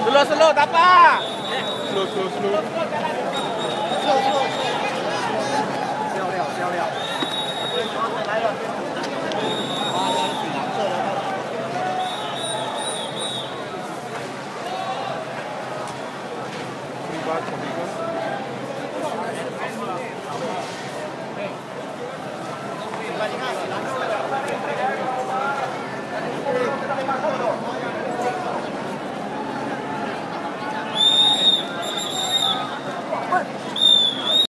Slow, tapak. Slow. 漂亮。来了。 Back from